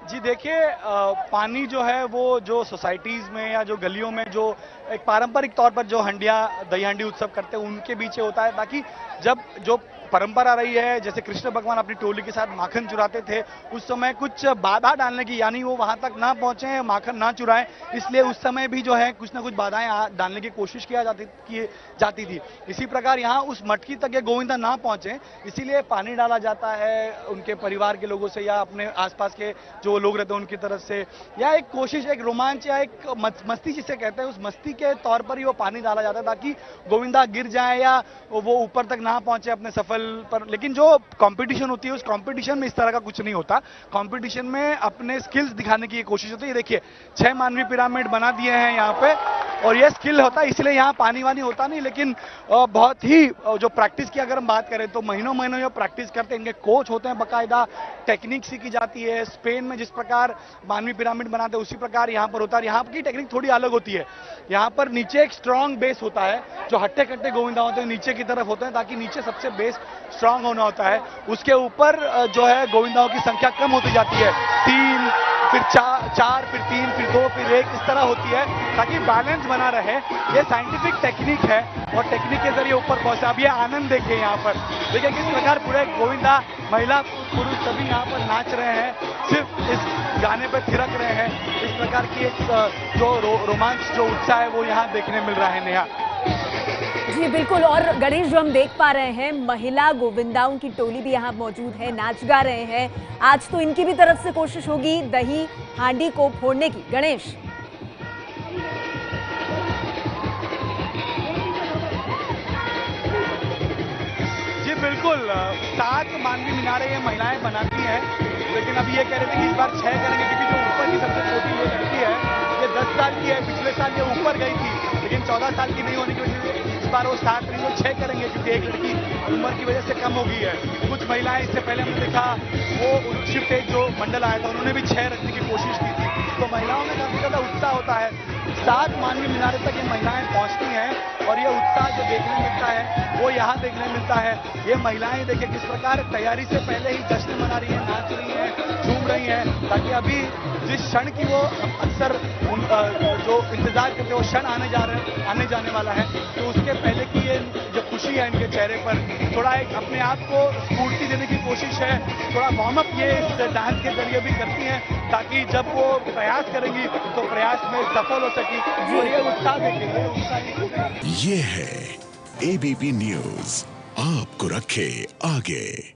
जी देखिए, पानी जो है वो जो सोसाइटीज़ में या जो गलियों में जो एक पारंपरिक तौर पर जो हंडिया दही हांडी उत्सव करते हैं उनके पीछे होता है, ताकि जब जो परंपरा रही है, जैसे कृष्ण भगवान अपनी टोली के साथ माखन चुराते थे, उस समय कुछ बाधा डालने की, यानी वो वहां तक ना पहुंचे, माखन ना चुराएं, इसलिए उस समय भी जो है कुछ ना कुछ बाधाएं डालने की कोशिश की जाती थी। इसी प्रकार यहाँ उस मटकी तक ये गोविंदा ना पहुंचे, इसीलिए पानी डाला जाता है उनके परिवार के लोगों से या अपने आसपास के जो लोग रहते हैं उनकी तरफ से, या एक कोशिश, एक रोमांच या एक मस्ती जिसे कहते हैं, उस मस्ती के तौर पर ही वो पानी डाला जाता है ताकि गोविंदा गिर जाए या वो ऊपर तक ना पहुंचे अपने सफल पर। लेकिन जो कंपटीशन होती है उस कंपटीशन में इस तरह का कुछ नहीं होता। कंपटीशन में अपने स्किल्स दिखाने की कोशिश होती है। देखिए 6 मानवीय पिरामिड बना दिए हैं यहाँ पे, और ये स्किल होता है, इसलिए यहाँ पानी वानी होता नहीं। लेकिन बहुत ही जो प्रैक्टिस की अगर हम बात करें तो महीनों महीनों ये प्रैक्टिस करते हैं, इनके कोच होते हैं, बाकायदा टेक्निक सीखी जाती है। स्पेन में जिस प्रकार मानवीय पिरामिड बनाते हैं उसी प्रकार यहाँ पर होता है। यहाँ की टेक्निक थोड़ी अलग होती है। यहाँ पर नीचे एक स्ट्रांग बेस होता है, जो हट्टे कट्टे गोविंदा होते हैं नीचे की तरफ होते हैं, ताकि नीचे सबसे बेस स्ट्रांग होना होता है। उसके ऊपर जो है गोविंदाओं की संख्या कम होती जाती है, 3 फिर 4 फिर 3 फिर 2 फिर 1 इस तरह होती है, ताकि बैलेंस बना रहे। ये साइंटिफिक टेक्निक है और टेक्निक के जरिए ऊपर पहुंचा। अब ये आनंद देखिए, यहाँ पर देखिए किस प्रकार पूरे गोविंदा, महिला पुरुष सभी यहाँ पर नाच रहे हैं, सिर्फ इस गाने पर थिरक रहे हैं। इस प्रकार की एक जो रोमांच, जो उत्साह है वो यहाँ देखने मिल रहा है। नेहा जी बिल्कुल, और गणेश जो हम देख पा रहे हैं, महिला गोविंदाओं की टोली भी यहाँ मौजूद है, नाच गा रहे हैं। आज तो इनकी भी तरफ से कोशिश होगी दही हांडी को फोड़ने की। गणेश जी बिल्कुल, 7 मानवीय मीनारें ये महिलाएं बनाती हैं, लेकिन अभी ये कह रहे थे कि इस बार 6 करेंगे, क्योंकि जो ऊपर की सबसे छोटी ये लड़की है ये 10 साल की है। पिछले साल ये ऊपर गई थी, लेकिन 14 साल की नहीं होने की वजह से इस बार वो 7 नहीं वो 6 करेंगे, क्योंकि एक लड़की उम्र की वजह से कम हो गई है। कुछ महिलाएं, इससे पहले हमने देखा वो शिफ्ट एक जो मंडल आया था उन्होंने भी 6 रखने की कोशिश की थी। तो महिलाओं में काफी ज्यादा उत्साह होता है। 7 मानवीय मीनारे तक ये महिलाएं पहुंचती हैं, और ये उत्साह जो देखने मिलता है वो यहाँ देखने मिलता है। ये महिलाएं देखिए किस प्रकार तैयारी से पहले ही जश्न मना रही है, नाच रही है, झूम रही है, ताकि अभी जिस क्षण की वो अक्सर जो इंतजार करते हैं वो क्षण आने जाने वाला है, तो उसके पहले की ये जो खुशी है इनके चेहरे पर, थोड़ा एक अपने आप को स्फूर्ति देने की कोशिश है। थोड़ा वार्म अप ये इस डांस के जरिए भी करती हैं, ताकि जब वो प्रयास करेंगी तो प्रयास में सफल हो सकी। और ये उत्साह देखिए, ये है एबीपी न्यूज़, आपको रखे आगे।